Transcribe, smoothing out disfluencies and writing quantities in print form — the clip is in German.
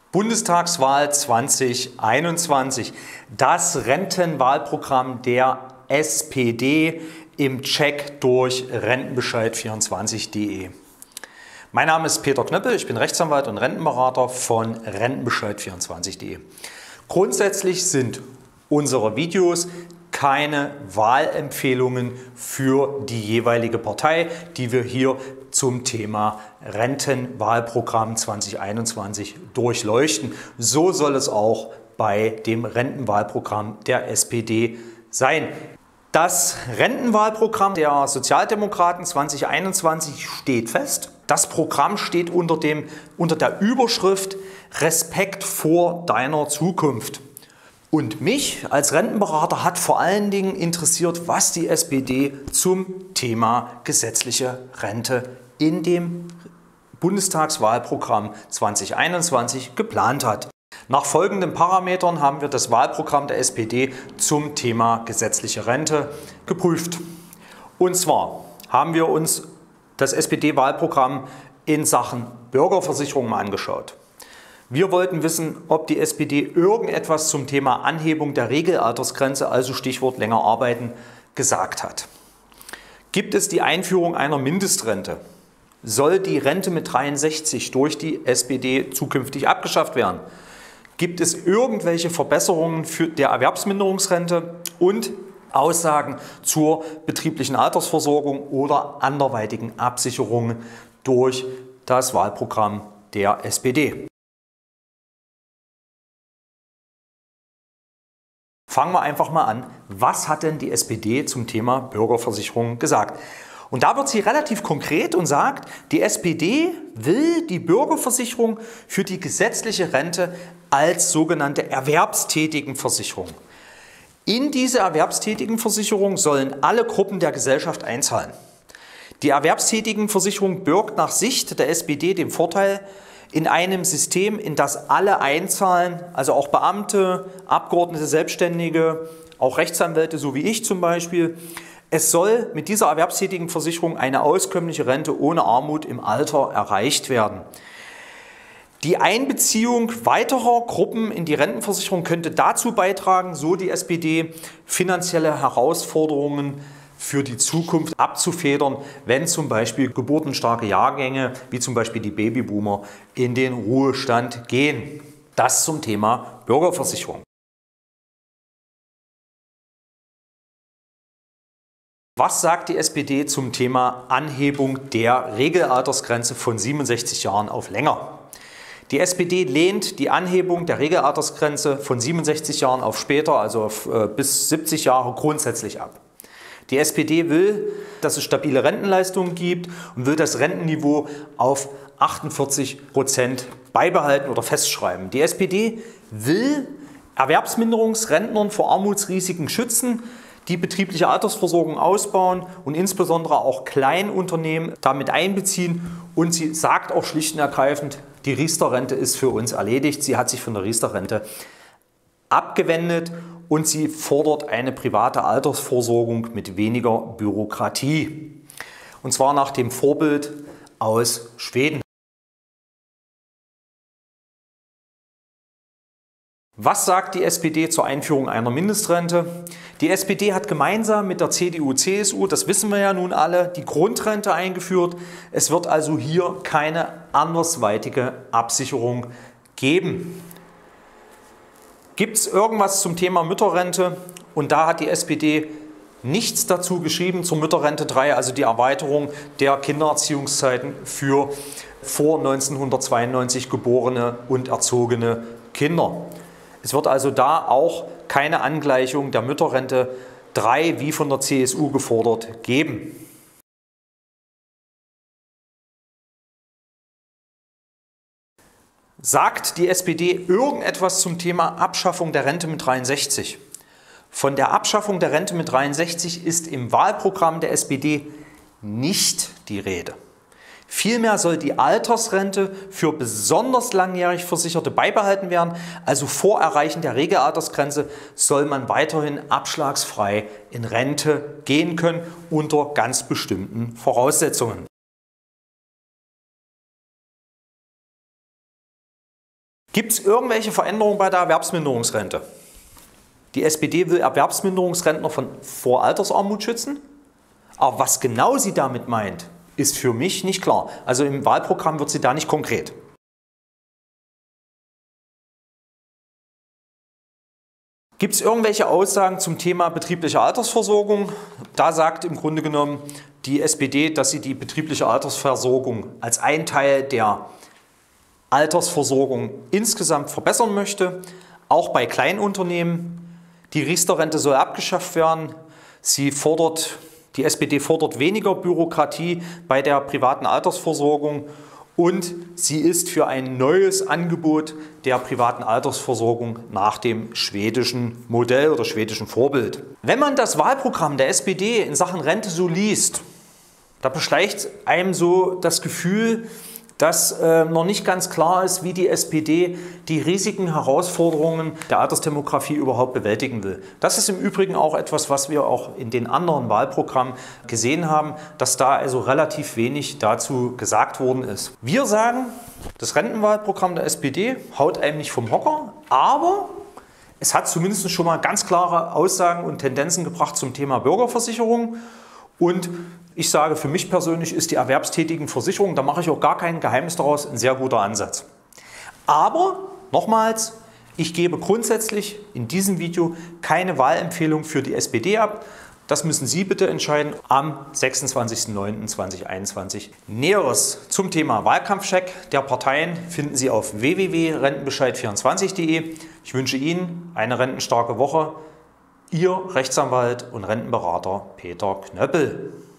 Bundestagswahl 2021. Das Rentenwahlprogramm der SPD im Check durch Rentenbescheid24.de. Mein Name ist Peter Knöppel, ich bin Rechtsanwalt und Rentenberater von Rentenbescheid24.de. Grundsätzlich sind unsere Videos keine Wahlempfehlungen für die jeweilige Partei, die wir hier zum Thema Rentenwahlprogramm 2021 durchleuchten. So soll es auch bei dem Rentenwahlprogramm der SPD sein. Das Rentenwahlprogramm der Sozialdemokraten 2021 steht fest. Das Programm steht unter der Überschrift Respekt vor deiner Zukunft. Und mich als Rentenberater hat vor allen Dingen interessiert, was die SPD zum Thema gesetzliche Rente in dem Bundestagswahlprogramm 2021 geplant hat. Nach folgenden Parametern haben wir das Wahlprogramm der SPD zum Thema gesetzliche Rente geprüft. Und zwar haben wir uns das SPD-Wahlprogramm in Sachen Bürgerversicherung mal angeschaut. Wir wollten wissen, ob die SPD irgendetwas zum Thema Anhebung der Regelaltersgrenze, also Stichwort länger arbeiten, gesagt hat. Gibt es die Einführung einer Mindestrente? Soll die Rente mit 63 durch die SPD zukünftig abgeschafft werden? Gibt es irgendwelche Verbesserungen der Erwerbsminderungsrente und Aussagen zur betrieblichen Altersversorgung oder anderweitigen Absicherungen durch das Wahlprogramm der SPD? Fangen wir einfach mal an. Was hat denn die SPD zum Thema Bürgerversicherung gesagt? Und da wird sie relativ konkret und sagt, die SPD will die Bürgerversicherung für die gesetzliche Rente als sogenannte Erwerbstätigenversicherung. In diese Erwerbstätigenversicherung sollen alle Gruppen der Gesellschaft einzahlen. Die Erwerbstätigenversicherung birgt nach Sicht der SPD den Vorteil, in einem System, in das alle einzahlen, also auch Beamte, Abgeordnete, Selbstständige, auch Rechtsanwälte, so wie ich zum Beispiel. Es soll mit dieser Erwerbstätigenversicherung eine auskömmliche Rente ohne Armut im Alter erreicht werden. Die Einbeziehung weiterer Gruppen in die Rentenversicherung könnte dazu beitragen, so die SPD, finanzielle Herausforderungen für die Zukunft abzufedern, wenn zum Beispiel geburtenstarke Jahrgänge, wie zum Beispiel die Babyboomer, in den Ruhestand gehen. Das zum Thema Bürgerversicherung. Was sagt die SPD zum Thema Anhebung der Regelaltersgrenze von 67 Jahren auf länger? Die SPD lehnt die Anhebung der Regelaltersgrenze von 67 Jahren auf später, also auf bis 70 Jahre, grundsätzlich ab. Die SPD will, dass es stabile Rentenleistungen gibt und will das Rentenniveau auf 48% beibehalten oder festschreiben. Die SPD will Erwerbsminderungsrentnern vor Armutsrisiken schützen, die betriebliche Altersversorgung ausbauen und insbesondere auch Kleinunternehmen damit einbeziehen. Und sie sagt auch schlicht und ergreifend, die Riester-Rente ist für uns erledigt. Sie hat sich von der Riester-Rente abgewendet und sie fordert eine private Altersvorsorgung mit weniger Bürokratie. Und zwar nach dem Vorbild aus Schweden. Was sagt die SPD zur Einführung einer Mindestrente? Die SPD hat gemeinsam mit der CDU/CSU, das wissen wir ja nun alle, die Grundrente eingeführt. Es wird also hier keine andersweitige Absicherung geben. Gibt es irgendwas zum Thema Mütterrente? Und da hat die SPD nichts dazu geschrieben zur Mütterrente 3, also die Erweiterung der Kindererziehungszeiten für vor 1992 geborene und erzogene Kinder. Es wird also da auch keine Angleichung der Mütterrente 3 wie von der CSU gefordert geben. Sagt die SPD irgendetwas zum Thema Abschaffung der Rente mit 63? Von der Abschaffung der Rente mit 63 ist im Wahlprogramm der SPD nicht die Rede. Vielmehr soll die Altersrente für besonders langjährig Versicherte beibehalten werden. Also vor Erreichen der Regelaltersgrenze soll man weiterhin abschlagsfrei in Rente gehen können unter ganz bestimmten Voraussetzungen. Gibt es irgendwelche Veränderungen bei der Erwerbsminderungsrente? Die SPD will Erwerbsminderungsrentner vor Altersarmut schützen. Aber was genau sie damit meint, ist für mich nicht klar. Also im Wahlprogramm wird sie da nicht konkret. Gibt es irgendwelche Aussagen zum Thema betriebliche Altersversorgung? Da sagt im Grunde genommen die SPD, dass sie die betriebliche Altersversorgung als ein Teil der Altersversorgung insgesamt verbessern möchte, auch bei Kleinunternehmen. Die Riester-Rente soll abgeschafft werden. Die SPD fordert weniger Bürokratie bei der privaten Altersversorgung und sie ist für ein neues Angebot der privaten Altersversorgung nach dem schwedischen Modell oder schwedischen Vorbild. Wenn man das Wahlprogramm der SPD in Sachen Rente so liest, da beschleicht einem so das Gefühl, dass noch nicht ganz klar ist, wie die SPD die riesigen Herausforderungen der Altersdemografie überhaupt bewältigen will. Das ist im Übrigen auch etwas, was wir auch in den anderen Wahlprogrammen gesehen haben, dass da also relativ wenig dazu gesagt worden ist. Wir sagen, das Rentenwahlprogramm der SPD haut einem nicht vom Hocker, aber es hat zumindest schon mal ganz klare Aussagen und Tendenzen gebracht zum Thema Bürgerversicherung. Und ich sage, für mich persönlich ist die Erwerbstätigenversicherung, da mache ich auch gar kein Geheimnis daraus, ein sehr guter Ansatz. Aber nochmals, ich gebe grundsätzlich in diesem Video keine Wahlempfehlung für die SPD ab. Das müssen Sie bitte entscheiden am 26.09.2021. Näheres zum Thema Wahlkampfcheck der Parteien finden Sie auf www.rentenbescheid24.de. Ich wünsche Ihnen eine rentenstarke Woche. Ihr Rechtsanwalt und Rentenberater Peter Knöppel.